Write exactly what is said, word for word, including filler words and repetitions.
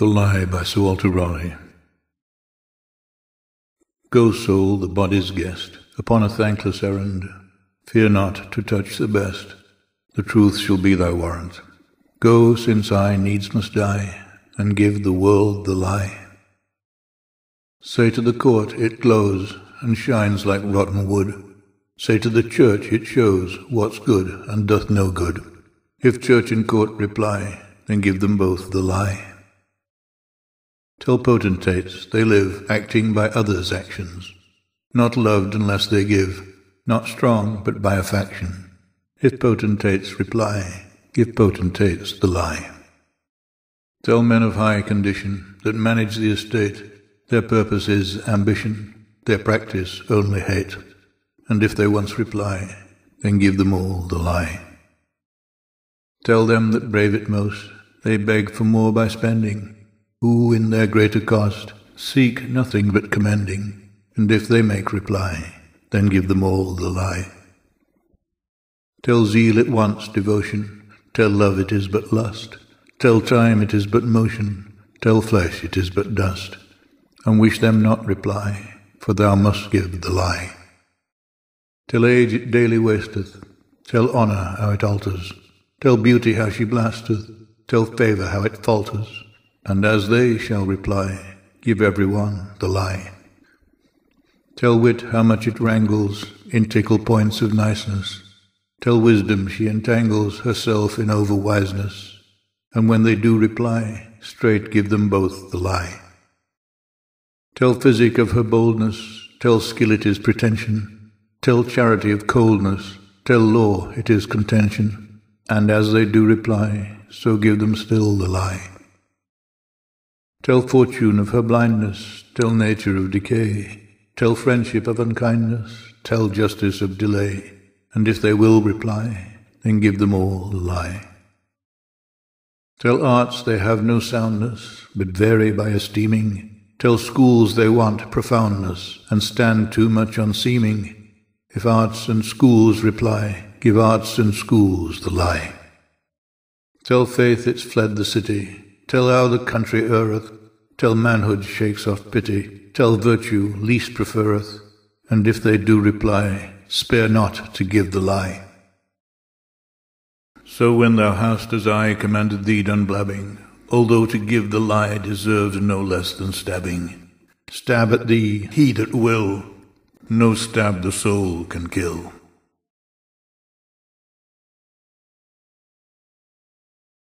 The Lie by Sir Walter Raleigh. Go, soul, the body's guest, upon a thankless errand. Fear not to touch the best, the truth shall be thy warrant. Go, since I needs must die, and give the world the lie. Say to the court it glows, and shines like rotten wood. Say to the church it shows what's good, and doth no good. If church and court reply, then give them both the lie. Tell potentates they live acting by others' actions, not loved unless they give, not strong but by affection. If potentates reply, give potentates the lie. Tell men of high condition that manage the estate, their purpose is ambition, their practice only hate. And if they once reply, then give them all the lie. Tell them that brave it most, they beg for more by spending, who in their greater cost seek nothing but commending, and if they make reply, then give them all the lie. Tell zeal it wants devotion, tell love it is but lust, tell time it is but motion, tell flesh it is but dust, and wish them not reply, for thou must give the lie. Tell age it daily wasteth, tell honour how it alters, tell beauty how she blasteth, tell favour how it falters, and as they shall reply, give every one the lie. Tell wit how much it wrangles in tickle points of niceness, tell wisdom she entangles herself in over-wiseness, and when they do reply, straight give them both the lie. Tell physic of her boldness, tell skill it is pretension, tell charity of coldness, tell law it is contention, and as they do reply, so give them still the lie. Tell fortune of her blindness, tell nature of decay, tell friendship of unkindness, tell justice of delay, and if they will reply, then give them all the lie. Tell arts they have no soundness, but vary by esteeming, tell schools they want profoundness, and stand too much on seeming. If arts and schools reply, give arts and schools the lie. Tell faith it's fled the city, tell how the country erreth, tell manhood shakes off pity, tell virtue least preferreth, and if they do reply, spare not to give the lie. So when thou hast as I commanded thee done blabbing, although to give the lie deserves no less than stabbing, stab at thee, heed at will, no stab the soul can kill.